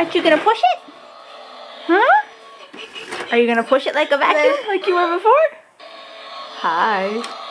Aren't you gonna push it? Huh? Are you gonna push it like a vacuum like you were before? Hi.